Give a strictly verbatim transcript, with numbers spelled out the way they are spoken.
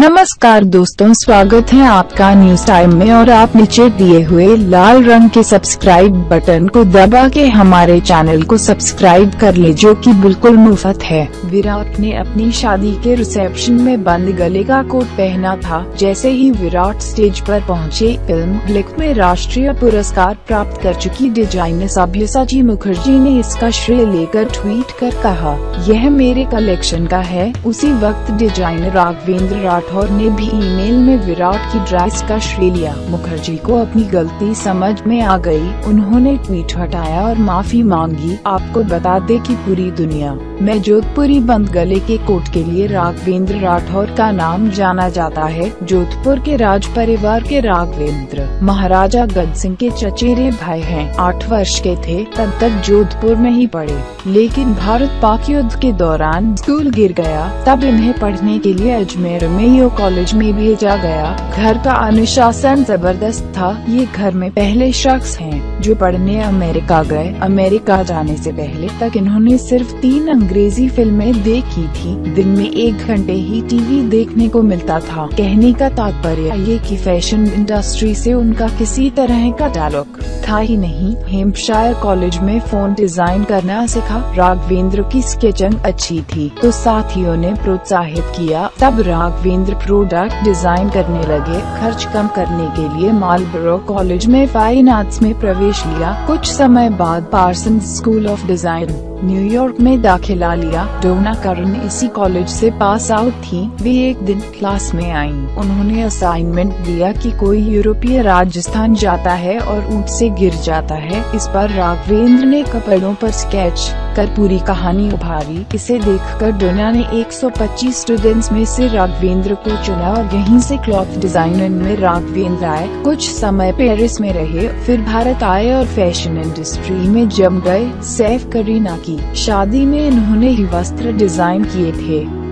नमस्कार दोस्तों, स्वागत है आपका न्यूज टाइम में। और आप नीचे दिए हुए लाल रंग के सब्सक्राइब बटन को दबा के हमारे चैनल को सब्सक्राइब कर ले, जो कि बिल्कुल मुफ्त है। विराट ने अपनी शादी के रिसेप्शन में बंद गले का कोट पहना था। जैसे ही विराट स्टेज पर पहुंचे, फिल्म ब्लिक में राष्ट्रीय पुरस्कार प्राप्त कर चुकी डिजाइनर सब्यसाची मुखर्जी ने इसका श्रेय लेकर ट्वीट कर कहा, यह मेरे कलेक्शन का है। उसी वक्त डिजाइनर राघवेंद्र राठौर ने भी ईमेल में विराट की ड्रेस का श्रेय लिया। मुखर्जी को अपनी गलती समझ में आ गई। उन्होंने ट्वीट हटाया और माफी मांगी। आपको बता दे कि पूरी दुनिया में जोधपुरी बंद गले के कोट के लिए राघवेंद्र राठौर का नाम जाना जाता है। जोधपुर के राज परिवार के राघवेंद्र महाराजा गज सिंह के चचेरे भाई हैं। आठ वर्ष के थे तब तक जोधपुर में ही पढ़े, लेकिन भारत पाक युद्ध के दौरान स्कूल गिर गया। तब इन्हें पढ़ने के लिए अजमेर मेयो कॉलेज में भेजा गया। घर का अनुशासन जबरदस्त था। ये घर में पहले शख्स हैं जो पढ़ने अमेरिका गए। अमेरिका जाने से पहले तक इन्होंने सिर्फ तीन अंग्रेजी फिल्में देखी थी। दिन में एक घंटे ही टीवी देखने को मिलता था। कहने का तात्पर्य ये कि फैशन इंडस्ट्री से उनका किसी तरह का ताल्लुक था ही नहीं। हैम्पशायर कॉलेज में फोन डिजाइन करना सीखा। राघवेंद्र की स्केचिंग अच्छी थी तो साथियों ने प्रोत्साहित किया। तब राघवेंद्र प्रोडक्ट डिजाइन करने लगे। खर्च कम करने के लिए मार्लबरो कॉलेज में फाइन आर्ट्स में प्रवेश लिया। कुछ समय बाद Parsons School of Design New York में दाखिला लिया। डोना करन इसी कॉलेज से पास आउट थी। वे एक दिन क्लास में आईं। उन्होंने असाइनमेंट दिया कि कोई यूरोपीय राजस्थान जाता है और ऊंट से गिर जाता है। इस पर राघवेंद्र ने कपड़ों पर स्केच कर पूरी कहानी उभारी। इसे देखकर डोना ने एक सौ पच्चीस स्टूडेंट्स में से राघवेंद्र को चुना और यहीं से क्लॉथ डिजाइनिंग में राघवेंद्र आए। कुछ समय पेरिस में रहे, फिर भारत आए और फैशन इंडस्ट्री में जम गए। सैफ करीना की शादी में इन्होंने ही वस्त्र डिजाइन किए थे।